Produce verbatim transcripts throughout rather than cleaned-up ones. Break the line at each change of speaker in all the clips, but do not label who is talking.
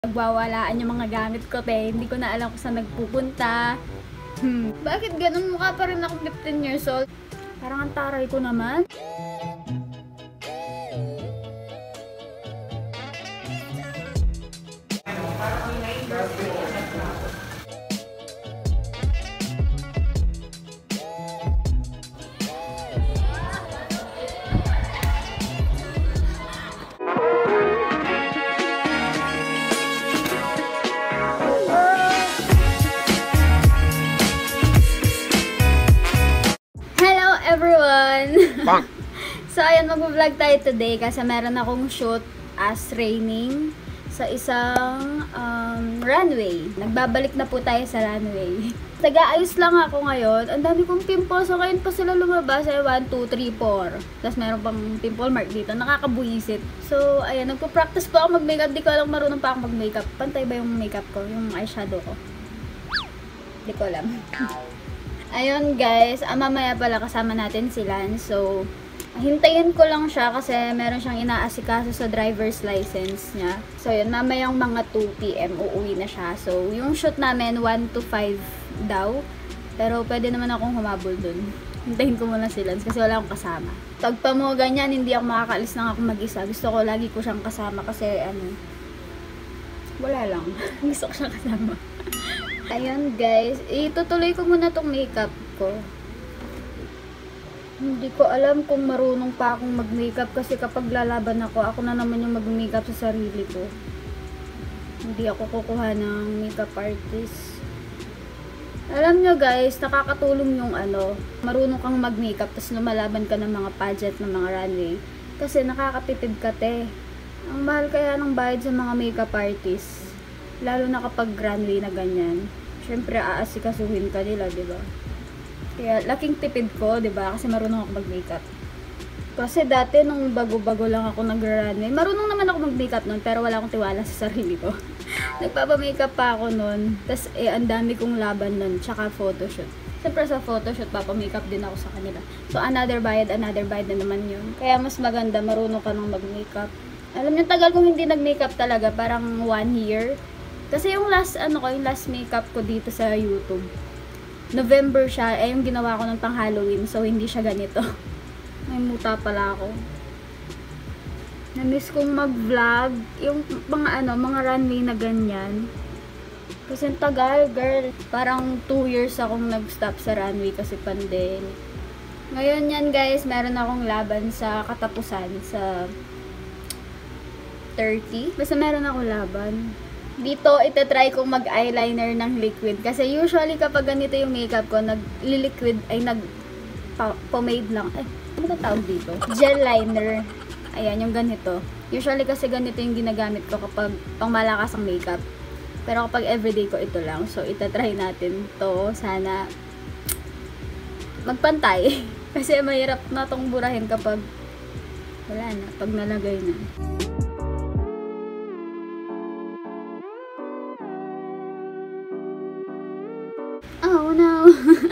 Nagwawalaan yung mga gamit ko, te. Hindi ko na alam kung saan nagpupunta. Hmm. Bakit ganun? Mukha pa rin ako fifteen years old. Parang ang taray ko naman. So, ayan, mag-vlog tayo today kasi meron akong shoot as raining sa isang um, runway. Nagbabalik na po tayo sa runway. Nag-aayos lang ako ngayon. Ang dami kong pimples. So, ngayon pa sila lumabas. Ay, one, two, three, four. Tapos meron pang pimple mark dito. Nakakabuisit. So, ayan, nagpo-practice po ako mag-makeup. Di ko alam marunong pa ako mag-makeup. Pantay ba yung makeup ko? Yung eyeshadow ko? Di ko alam. Ayun guys, ah, mamaya pala kasama natin si Lance. So, hintayin ko lang siya kasi meron siyang inaasikaso sa driver's license niya. So, yun, mamayang mga two P M uuwi na siya. So, yung shoot namin one to five daw. Pero pwede naman akong humabol dun. Hintayin ko muna si Lance kasi wala akong kasama. Pag pa mo ganyan, hindi ako makakaalis lang ako mag-isa. Gusto ko lagi ko siyang kasama kasi ano, wala lang. Gusto ko siyang kasama. Ayun guys, itutuloy ko muna tong makeup ko. Hindi ko alam kung marunong pa akong mag-makeup kasi kapag lalaban ako, ako na naman yung mag-makeup sa sarili ko. Hindi ako kukuha ng makeup artist. Alam nyo guys, nakakatulong yung ano, marunong kang mag-makeup tapos lumalaban ka ng mga pageant, ng mga runway. Kasi nakakatipid ka, te. Ang mahal kaya ng bayad sa mga makeup artist. Lalo na kapag runway na ganyan. Siyempre, aasikasuhin ka nila, diba? Kaya, laking tipid ko, diba? Kasi marunong ako mag-makeup. Kasi dati, nung bago-bago lang ako nag-runway, marunong naman ako mag-makeup nun, pero wala akong tiwala sa sarili ko. Nagpapa-makeup pa ako nun. Tapos, eh, ang dami kong laban nun, tsaka photoshoot. Siyempre, sa photoshoot, papa-makeup din ako sa kanila. So, another bayad, another bayad na naman yun. Kaya, mas maganda, marunong ka nung mag-makeup. Alam niyo, tagal kong hindi nag-makeup talaga, parang one year. Kasi yung last, ano ko, yung last makeup ko dito sa YouTube, November siya, eh yung ginawa ko ng pang Halloween, so hindi siya ganito. May muta pala ako. Na-miss kong mag-vlog, yung mga ano, mga runway na ganyan. Kasi ang tagal, girl. Parang two years akong nag-stop sa runway kasi pandemic. Ngayon yan guys, meron akong laban sa katapusan, sa thirty. Basta meron akong laban. Dito, itatry kong mag-eyeliner ng liquid. Kasi usually kapag ganito yung makeup ko, nag-liquid, ay nag-pomade lang. Eh, ano ba tawag dito? Gel liner. Ayan, yung ganito. Usually kasi ganito yung ginagamit ko kapag pang malakas ang makeup. Pero kapag everyday ko, ito lang. So, itatry natin to. Sana magpantay. Kasi mahirap na tong burahin kapag wala na, pag nalagay na. Oh no!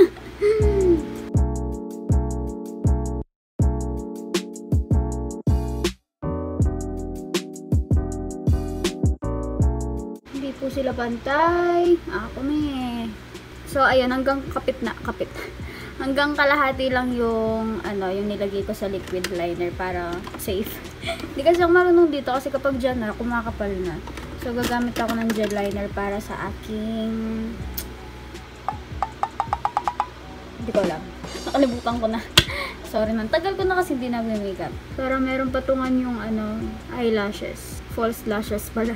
Hindi po sila pantay. Ako me. So, ayan, hanggang kapit na, kapit. Hanggang kalahati lang yung, ano, yung nilagay ko sa liquid liner para safe. Hindi kasi ako marunong dito kasi kapag dyan na, kumakapal na. So, gagamit ako ng gel liner para sa aking... Hindi ko alam. Nakalimutan ko na. Sorry man. Tagal ko na kasi hindi nag-makeup. Pero meron patungan yung ano, eyelashes. False lashes pala.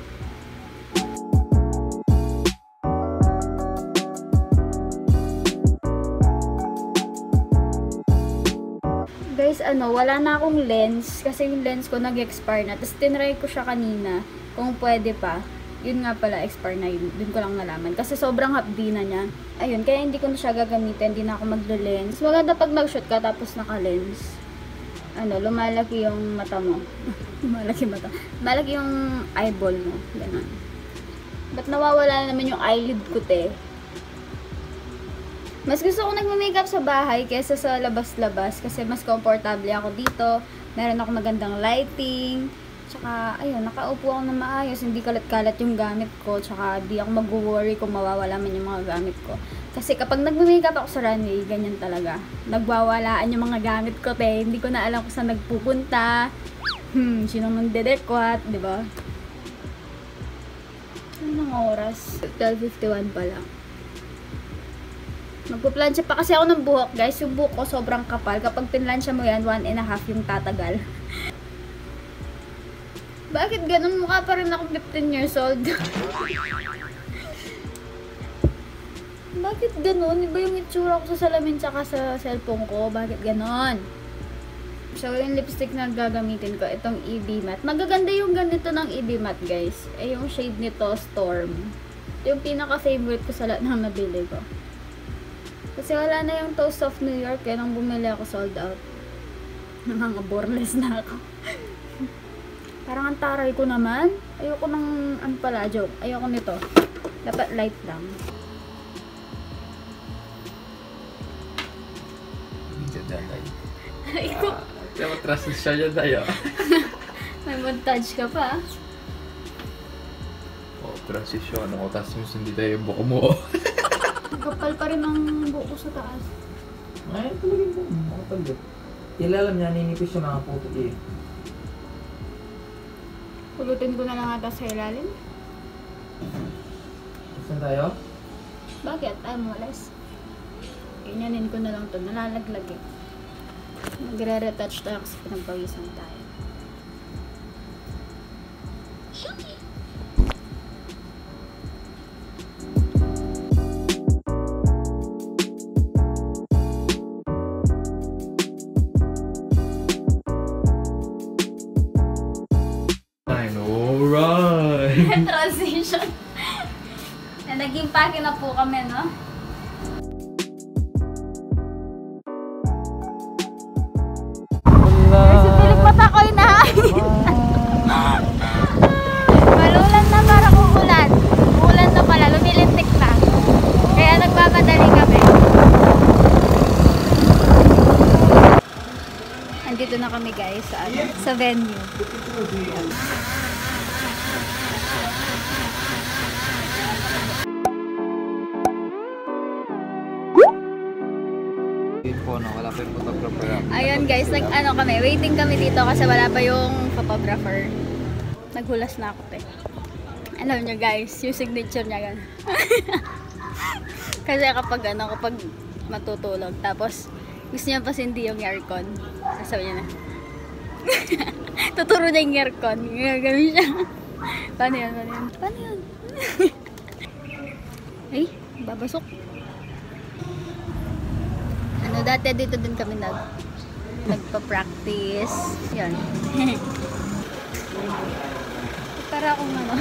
Guys, ano, wala na akong lens. Kasi yung lens ko nag-expire na. Tapos tinry ko siya kanina. Kung pwede pa. Yun nga pala, expire na yun. Dun ko lang nalaman. Kasi sobrang hapdi na niya. Ayun, kaya hindi ko na siya gagamitin. Hindi na ako maglo-lens. Maganda pag nag-shoot ka tapos naka-lens. Ano, lumalaki yung mata mo. lumalaki mata. Lumalaki yung eyeball mo. Ganun. Ba't nawawala na naman yung eyelid ko, te? Mas gusto ko nagme-makeup sa bahay kaysa sa labas-labas. Kasi mas komportable ako dito. Meron ako magandang lighting. Tsaka, ayun, nakaupo ako na maayos. Hindi kalat-kalat yung gamit ko. Tsaka, di ako mag-worry kung mawawala man yung mga gamit ko. Kasi kapag nag-makeup ako sa runway, ganyan talaga. Nagwawalaan yung mga gamit ko, te. Hindi ko na alam kung saan nagpupunta. Hmm, sino man dedekwat, di ba? Anong oras? twelve fifty-one pa lang. Magpuplansya pa kasi ako ng buhok, guys. Yung buhok ko sobrang kapal. Kapag pinlansya mo yan, one and a half yung tatagal. Bakit ganun? Mukha pa rin ako fifteen years old. Bakit ganun? Iba yung itsura ko sa salamin tsaka sa cellphone ko. Bakit ganun? So, yung lipstick na gagamitin ko, itong E B Matte. Magaganda yung ganito ng E B Matte, guys. Eh, yung shade nito, Storm. Ito yung pinaka-favorite ko sa lahat ng nabili ko. Kasi wala na yung Toast of New York, kaya nang bumili ako, sold out. Nangangaboreless na ako. Parang ang taray ko naman. Ayoko ng, ano pala, joke. Ayoko nito. Dapat light lang.
Hindi ka dahil.
Iko.
Kaya matrasisya niya tayo.
May montage ka pa.
Oo, transisyon ako. Tapos mas hindi tayo yung buko mo.
Kapal pa rin ang buko sa taas.
Ngayon talaga yung buko. Makapagod. Ilalam niya, ninipis yung mga puto eh.
Pulutin ko na lang ata sa ilalim.
Saan tayo?
Bakit? Ay, malas. Ganyanin ko na lang to. Nalalaglag eh. Magre-retouch tayo kasi pinagpawisan tayo.
I know, right?
Transition. Na naging pake na po kami, no? Si Philip Patakoy na. Malulan na, parang uulan. Uulan na pala, lumilintik na. Kaya nagmamadali kami. Andito na kami, guys, sa, ano, sa venue.
Po, no? Wala pa yung photographer.
Ayun guys, nag ano kami, waiting kami dito kasi wala pa yung photographer. Naghulas na ako, te. Alam nyo guys, yung signature niya gano'n. Kasi kapag ano, kapag matutulog, tapos gusto niya pa hindi yung aircon. Sasabi niya na. Tuturo niya yung aircon. Gagawin siya. Paano yun? Paano yun? Paano yun? Ay, babasok. Ano, dati dito din kami nag nagpa-practice. Yan. Para akong ano.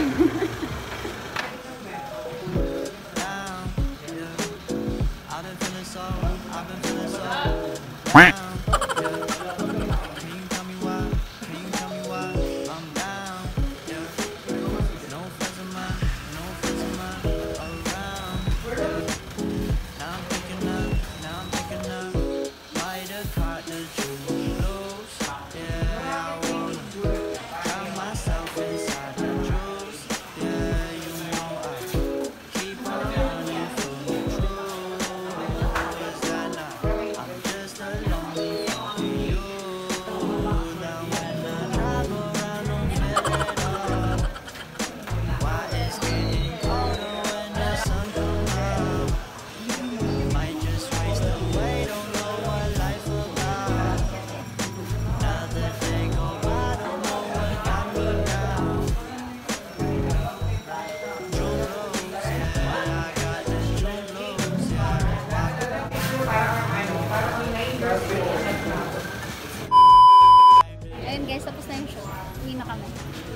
Ayun guys, tapos na yung show. Uwi na kami.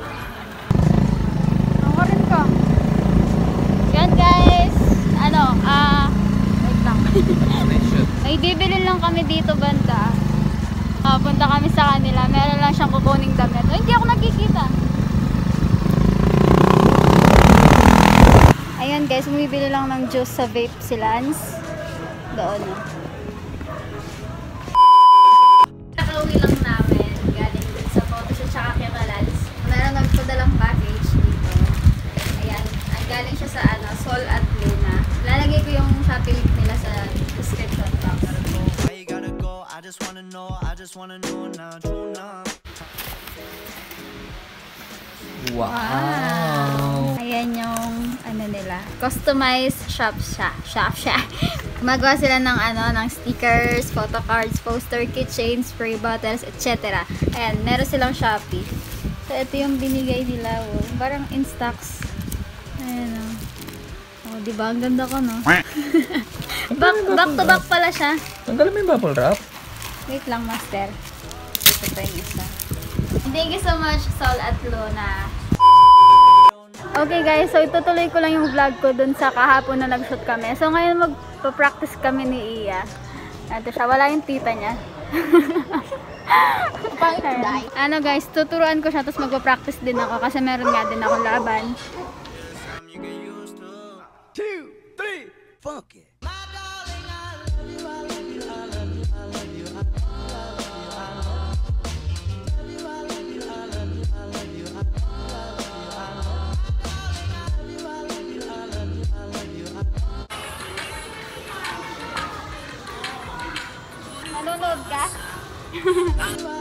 Ako rin ko. Yan guys. Ano, ah, uh, wait lang. May bibili lang kami dito banda. Uh, punta kami sa kanila. Meron lang siyang kukuning damit. Oh, hindi ako nakikita. Ayan guys, bumibili lang ng juice sa vape si Lance. Doon. Nakauwi lang namin. Galing sa photoshoot tsaka kay Lance. Galing siya sa ano, Sol at Luna. Lalagay ko yung Shopee link nila sa description box.
Wow!
Wow. Ayan yung ano nila. Customized shop siya. Shop siya. Gumagawa sila ng ano, ng stickers, photo cards, poster, keychains, spray bottles, et cetera. Ayan, meron silang Shopee. So, ito yung binigay nila. Oh. Parang in stocks. Ayan o. Oh. Oh, diba? Ang ganda ko, no? back, back to back pala siya.
Tanggalin mo yung bubble wrap.
Wait lang, master. Ito pa yung isa. Thank you so much, Sol at Luna. Okay guys, so itutuloy ko lang yung vlog ko dun sa kahapon na nag-shoot kami. So ngayon magpa-practice kami ni Iya. Ito siya, wala yung tita niya. Ano guys, tuturuan ko siya tapos magpa-practice din ako kasi meron nga din ako laban.
two, three, fuck it.
Nanonood ka?